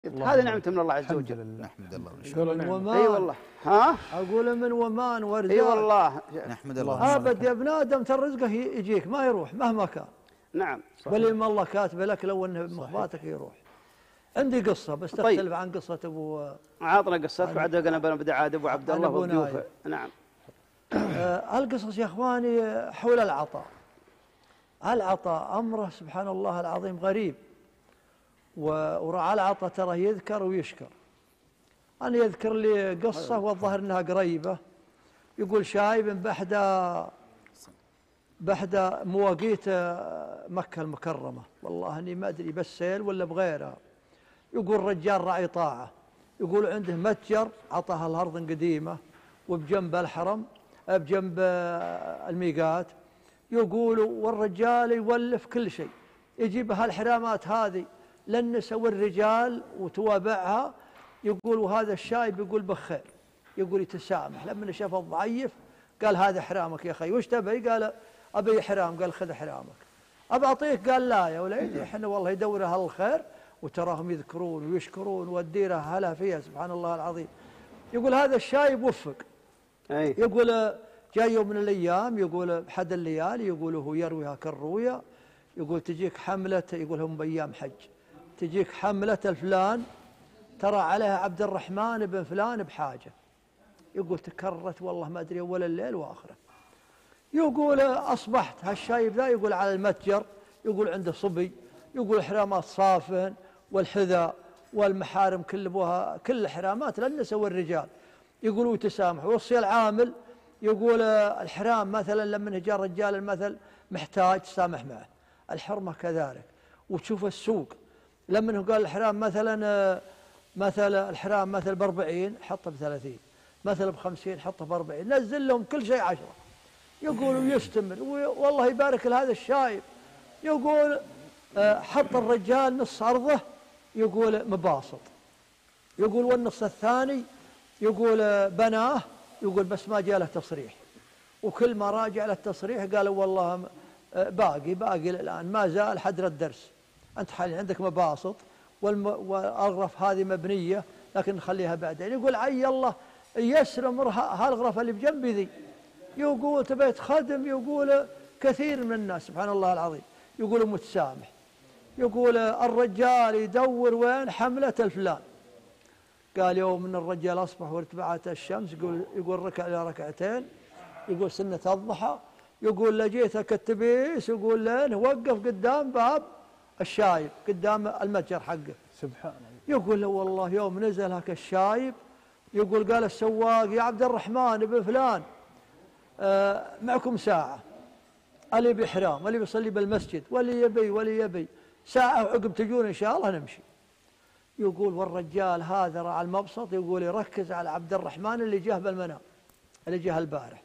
هذه نعمة من الله عز وجل. نحمد الله ونشكره. اي والله. ها؟ اقول من ومان ورزاق. اي والله. نحمد الله. ابد يا ابن ادم ترى رزقه يجيك ما يروح مهما كان. نعم. واللي ما الله كاتبه لك لو انه بمخباتك يروح. عندي قصه بس تختلف عن قصه ابو. عاطنا قصتك وعاد نبدا عاد ابو عبد الله وضيوفه. نعم. القصص يا اخواني حول العطاء. العطاء امره سبحان الله العظيم غريب. ورعى العطاء ترى يذكر ويشكر. أنا يذكر لي قصة والظاهر أنها قريبة. يقول شايب بحدى مواقيت مكة المكرمة، والله أني ما أدري بس سيل ولا بغيرها. يقول رجال راعي طاعة، يقول عنده متجر عطاها الأرض قديمة وبجنب الحرم بجنب الميقات. يقول والرجال يولف كل شيء، يجيب هالحرامات هذه للنساء والرجال وتوابعها. يقول وهذا الشايب يقول بخير، يقول يتسامح. لما شاف الضعيف قال هذا حرامك يا اخي، وش تبي؟ قال ابي حرام. قال خذ حرامك. ابى اعطيك؟ قال لا يا وليدي احنا والله يدور اهل الخير وتراهم يذكرون ويشكرون والديره هلا فيها سبحان الله العظيم. يقول هذا الشايب وفق. يقول جاء يوم من الايام، يقول بحد الليالي، يقول هو يرويها كالرويه، يقول تجيك حمله، يقول هم بايام حج، تجيك حمله الفلان ترى عليها عبد الرحمن بن فلان بحاجة. يقول تكررت والله ما أدري أول الليل وآخره. يقول أصبحت هالشايب ذا يقول على المتجر، يقول عنده صبي، يقول حرامات صافن والحذاء والمحارم كل بوها كل حرامات للنساء والرجال. يقولوا تسامح. وصي العامل يقول الحرام مثلا لما جاء رجال المثل محتاج تسامح معه، الحرمة كذلك. وتشوف السوق لما قال الحرام مثل الحرام مثل ب40 حطه ب30، مثل ب50 حطه ب40، نزل لهم كل شيء 10. يقول ويستمر والله يبارك لهذا الشايب. يقول حط الرجال نص عرضه يقول مباسط، يقول والنص الثاني يقول بناه، يقول بس ما جاء له تصريح. وكل ما راجع له التصريح قالوا والله باقي الآن ما زال حدر الدرس، أنت حاليا عندك مباسط والأغرف هذه مبنية لكن نخليها بعدين. يقول عي الله يسرم هالغرفة اللي بجنبي ذي. يقول تبيت خدم، يقول كثير من الناس سبحان الله العظيم يقولوا متسامح. يقول الرجال يدور وين حملة الفلان. قال يوم من الرجال أصبح وارتفعت الشمس، يقول ركع إلى ركعتين، يقول سنة الضحى، يقول لجيتك التبيس، يقول لين وقف قدام باب الشايب قدام المتجر حقه. سبحان الله. يقول له والله يوم نزل هك الشايب، يقول قال السواق يا عبد الرحمن بن فلان معكم ساعة، اللي بحرام واللي بيصلي بالمسجد واللي يبي ساعة وعقب تجون إن شاء الله نمشي. يقول والرجال هذا راعى المبسط يقول يركز على عبد الرحمن اللي جاه بالمنام، اللي جاه البارح،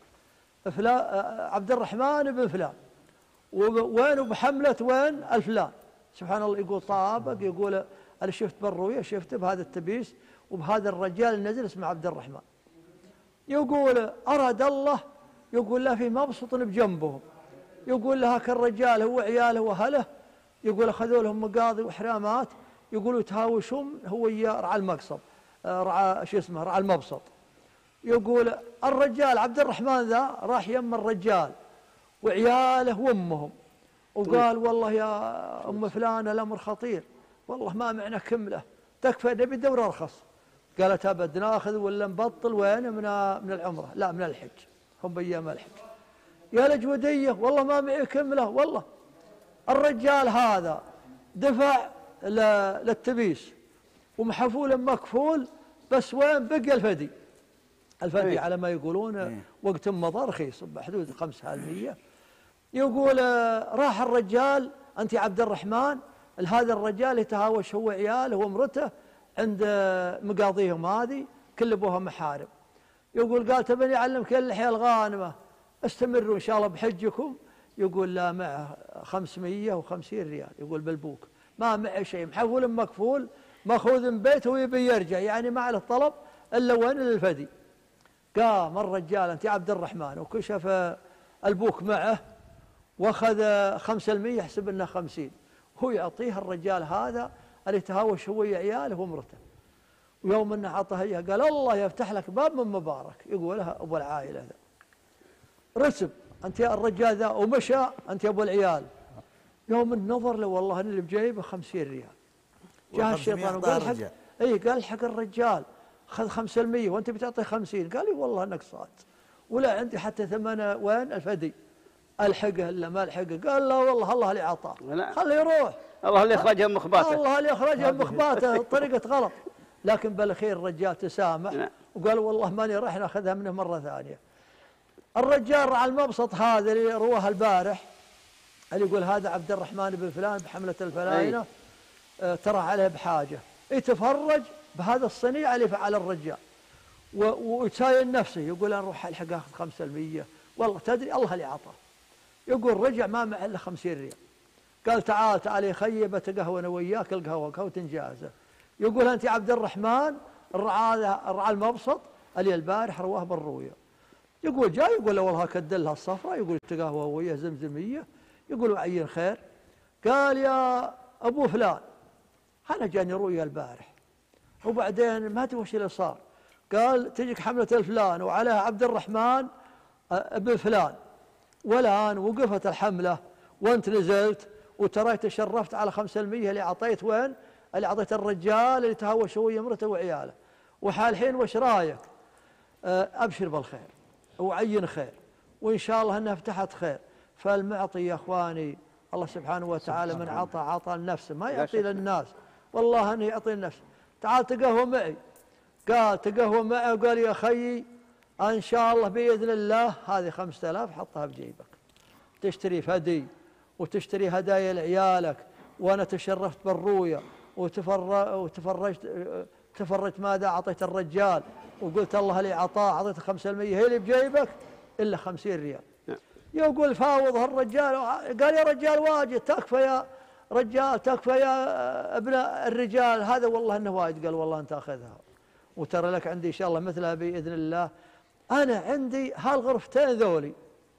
عبد الرحمن بن فلان وين بحملة وين الفلان. سبحان الله. يقول طابق، يقول أنا شفت بالرؤيا شفت بهذا التبيس وبهذا الرجال النزل اسمه عبد الرحمن. يقول أراد الله يقول لا في مبسط بجنبهم، يقول له هاك الرجال هو عياله وأهله، يقول أخذوا لهم مقاضي وحرامات، يقولوا تهاوشهم هو رعى المقصب رعى شو اسمه رعى المبسط. يقول الرجال عبد الرحمن ذا راح يم الرجال وعياله وامهم وقال والله يا ام فلان الامر خطير، والله ما معنا كمله تكفى نبي دور ارخص. قالت ابد ناخذ ولا نبطل وين من العمره؟ لا من الحج، هم بايام الحج. يا الجوديه والله ما معي كمله. والله الرجال هذا دفع للتبيس ومحفول مكفول، بس وين بقي الفدي؟ الفدي على ما يقولون وقت مضى رخيص بحدود 500. يقول راح الرجال أنت يا عبد الرحمن هذا الرجال يتهاوش هو عياله ومرته عند مقاضيهم هذه كل ابوها محارم. يقول قال تبني أعلمك اللحية الغانمة استمروا إن شاء الله بحجكم. يقول لا معه 550 ريال يقول بالبوك، ما معه شيء، محفول مكفول ماخوذ من بيته ويبي يرجع، يعني ما عليه طلب إلا وين للفدي. قام الرجال أنت يا عبد الرحمن وكشف البوك معه واخذ 500 يحسب انه 50، هو يعطيه الرجال هذا اللي تهاوش هو عياله ومرته. ويوم انه عطاه اياه قال الله يفتح لك باب من مبارك، يقولها ابو العائله ذا. رسب انت يا الرجال ذا ومشى انت يا ابو العيال. يوم النظر له والله اللي بجيبه 50 ريال. جاء الشيطان وقال حق قال حق الرجال خذ 5% وانت بتعطي 50، قال لي والله انك صاد ولا عندي حتى ثمنه وين الفدي الحقه الا ما الحقه. قال لا والله الله اللي عطاه خليه يروح، الله اللي اخرجها من مخباته، الله اللي اخرجها من مخباته طريقه غلط. لكن بالاخير الرجال تسامح وقال والله ماني راح ناخذها منه مره ثانيه. الرجال على المبسط هذا اللي رواه البارح اللي يقول هذا عبد الرحمن بن فلان بحمله الفلاينه ترى عليه بحاجه، يتفرج بهذا الصنيع اللي فعل الرجال ويتساين نفسه، يقول انا اروح الحق اخذ 5%، والله تدري الله اللي عطاه. يقول رجع ما معه الا 50 ريال. قال تعال يا خيي بتقهوى انا وياك القهوه وتنجازه. يقول انت يا عبد الرحمن الرعاة المبسط اللي البارح رواه بالرؤيا. يقول جاي يقول له والله كدلها الصفراء، يقول تقهوى وياه زمزميه، يقول وعين خير. قال يا ابو فلان انا جاني رؤيا البارح وبعدين ما ادري وش اللي صار. قال تجيك حمله الفلان وعليها عبد الرحمن ابن فلان، والان وقفت الحمله وانت نزلت وتراي تشرفت على 5% اللي اعطيت وين؟ اللي اعطيت الرجال اللي تهاوش هو امرته وعياله. وحالحين وش رايك؟ ابشر بالخير وعين خير وان شاء الله انها فتحت خير. فالمعطي يا اخواني الله سبحانه وتعالى من عطى لنفسه ما يعطي للناس، والله انه يعطي لنفسه. تعال تقهوى معي. قال تقهوى معي وقال يا خيي ان شاء الله باذن الله هذه 5000 حطها بجيبك تشتري فدي وتشتري هدايا لعيالك، وانا تشرفت بالرؤيا وتفرجت ماذا اعطيت الرجال وقلت الله اللي اعطاه اعطيته 5% هي اللي بجيبك الا 50 ريال. يقول فاوض هالرجال قال يا رجال واجد تكفى يا رجال تكفى يا ابن الرجال هذا والله انه واجد. قال والله انت اخذها وترى لك عندي ان شاء الله مثلها باذن الله. انا عندي هالغرفتين ذولي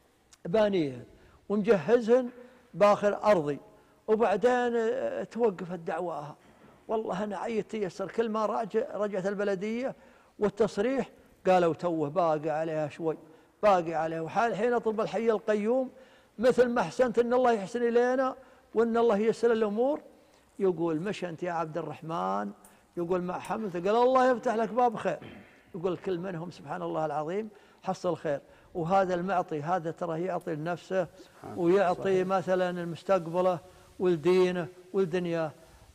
بانيهن ومجهزهن باخر ارضي وبعدين توقفت دعواها. والله انا عيت تيسر كل ما رجعت البلديه والتصريح قالوا توه باقي عليها شوي باقي عليها. وحال الحين اطلب الحي القيوم مثل ما احسنت ان الله يحسن الينا وان الله ييسر الامور. يقول مش انت يا عبد الرحمن يقول مع حملته قال الله يفتح لك باب خير. يقول كل منهم سبحان الله العظيم حصل خير. وهذا المعطي هذا ترى يعطي لنفسه ويعطي مثلا لمستقبله ولدينه ولدنياه.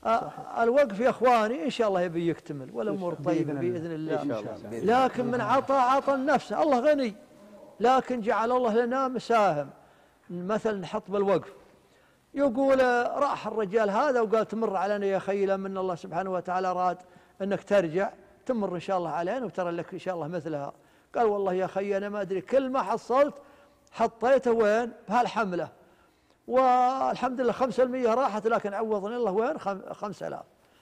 الوقف يا اخواني ان شاء الله يبي يكتمل والامور طيبه باذن الله. لكن من عطى لنفسه الله غني، لكن جعل الله لنا مساهم مثلا نحط بالوقف. يقول راح الرجال هذا وقال تمر علينا يا خي لمن الله سبحانه وتعالى راد انك ترجع تمر ان شاء الله علينا وترى لك ان شاء الله مثلها. قال والله يا خي انا ما ادري كل ما حصلت حطيته وين بهالحمله والحمد لله 5% راحت لكن عوضني الله وين 5000.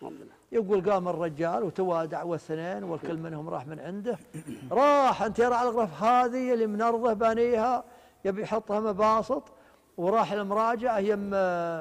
يقول قام الرجال وتوادع والاثنين والكل منهم راح من عنده. راح انت يرى على الغرف هذه اللي من ارضه بانيها يبي يحطها مباسط وراح المراجعه يم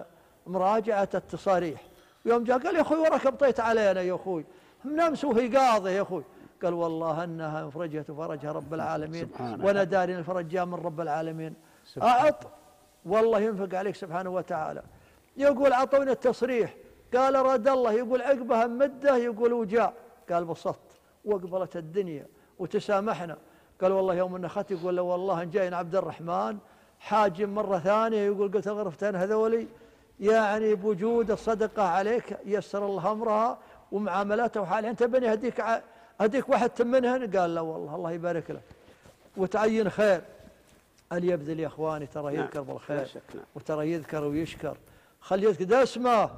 مراجعه التصاريح. يوم جاء قال يا اخوي وراك ابطيت علينا يا اخوي من امس وهي قاضي يا اخوي. قال والله انها انفرجت وفرجها رب العالمين وانا داري ان الفرج جاء من رب العالمين. اعط والله ينفق عليك سبحانه وتعالى. يقول اعطونا التصريح قال رد الله. يقول عقبها مده يقول وجاء قال بسطت واقبلت الدنيا وتسامحنا. قال والله يوم ان اخذت يقول له والله ان جاين عبد الرحمن حاجم مره ثانيه. يقول قلت الغرفتين هذولي يعني بوجود الصدقه عليك يسر الله امرها ومعاملاتها وحالها انت بني هديك واحد تمنهن. قال لا والله الله يبارك لك وتعين خير. اللي يبذل يا اخواني ترى يذكر بالخير وترى يذكر ويشكر. خلي يذكر ده اسمه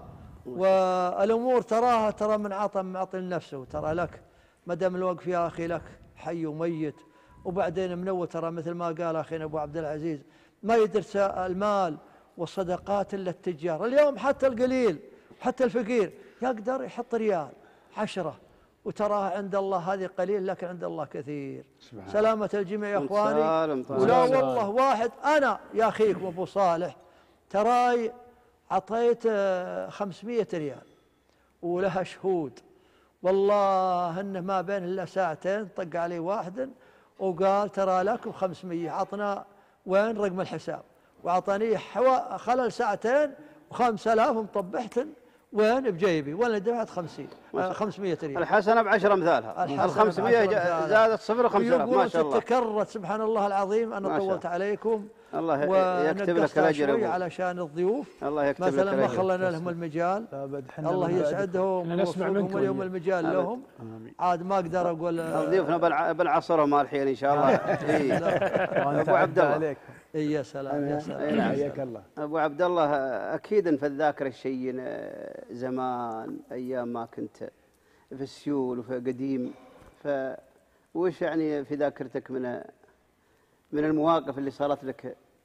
والامور تراها ترى من عطى معطي لنفسه ترى لك ما دام الوقف يا اخي لك حي وميت. وبعدين منو ترى مثل ما قال اخينا ابو عبد العزيز ما يدرس المال والصدقات الا التجار. اليوم حتى القليل حتى الفقير يقدر يحط ريال 10 وتراها عند الله هذه قليل لكن عند الله كثير. سلامة الجميع يا اخواني. ولا والله واحد انا يا اخيكم ابو صالح تراي عطيت 500 ريال ولها شهود، والله انه ما بين الا ساعتين طق علي واحد وقال ترى لكم 500. عطنا وين رقم الحساب، وعطاني خلال ساعتين و5000 مطبحت وين بجيبي، وانا دفعت 500 ريال. الحسنه ب10 امثالها، ال500 زادت 0 و5000 ما شاء الله. تكررت سبحان الله العظيم. انا طولت عليكم، الله يكتب لك الاجر علشان الضيوف. الله يكتب لك مثلا ما خلينا لهم المجال، الله يسعدهم ويوفقهم اليوم المجال لهم. عاد ما اقدر اقول ضيوفنا بنعصرهم الحين ان شاء الله. ابو عبد الله. يا سلام يا سلام، حياك الله ابو عبد الله. اكيد في الذاكره الشيء زمان ايام ما كنت في السيول وفي قديم، وش يعني في ذاكرتك من المواقف اللي صارت لك